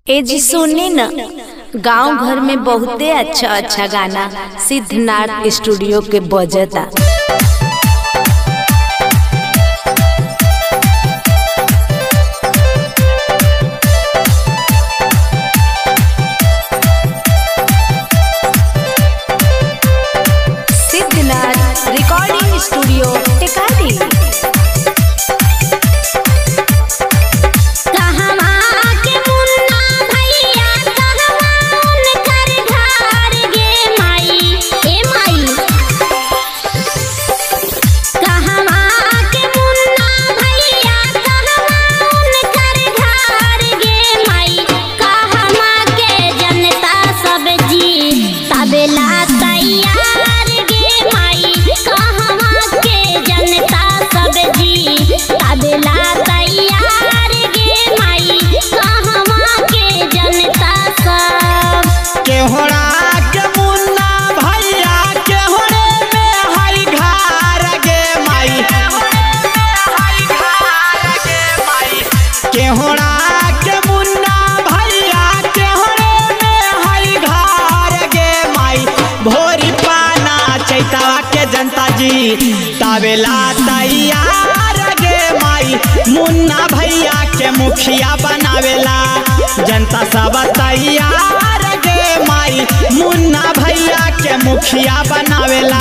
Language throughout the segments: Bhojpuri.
ए जी सुनी न, गांव घर में बहुते अच्छा अच्छा गाना सिद्धनाथ स्टूडियो के बजता। Siddhnath recording studio Tikari. जनता जी तावेला तैयार गे माई, मुन्ना भैया के मुखिया बनावेला जनता सब तैयार गे माई, मुन्ना भैया के मुखिया बनावेला।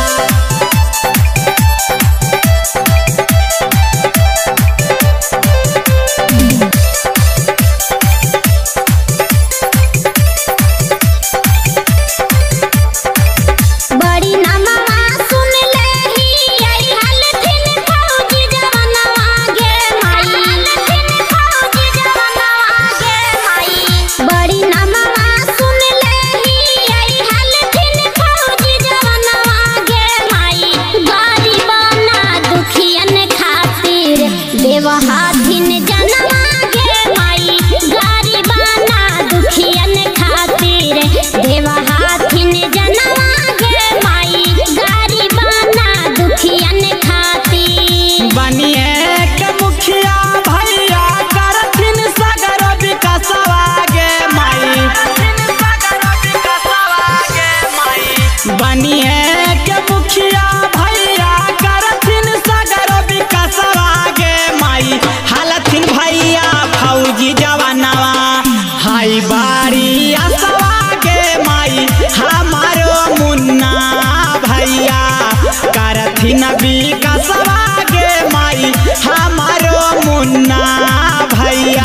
बारी असवा गे माई हमारो मुन्ना भैया करथिन विकासवा गे माई, हमारो मुन्ना भैया।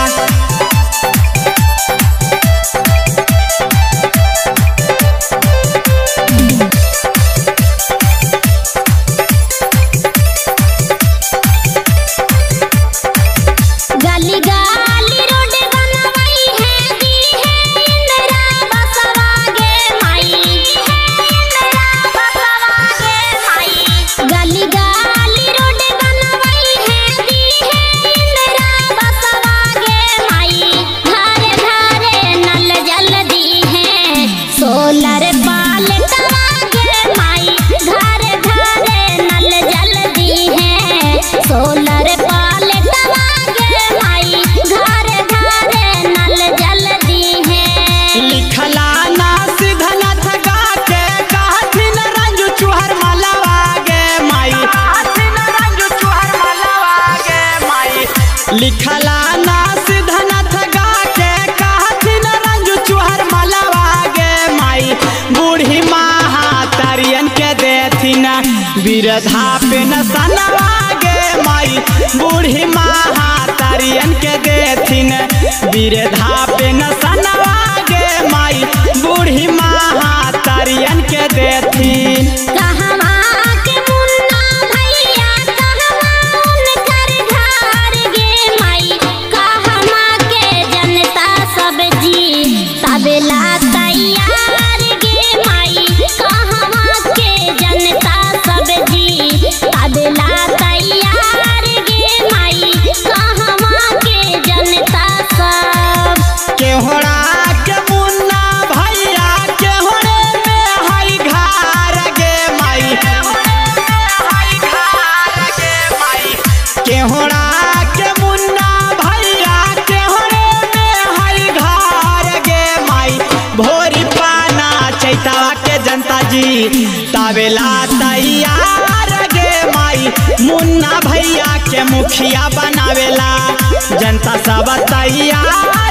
लिखला ना सिद्धनाथ गा के कहथिन रंजू चुहर मलवा गे माई, बूढ़ी महातारियन के देथिन बिरधा पेंशनवा गे माई, बूढ़ी महातारियन के देथिन बिरधा पेंशनवा गे माई, बूढ़ी महातारियन के देथिन। केहोड़ा जी तबेला तैयार गे माई मुन्ना भैया के मुखिया बनावेला जनता सब तैयार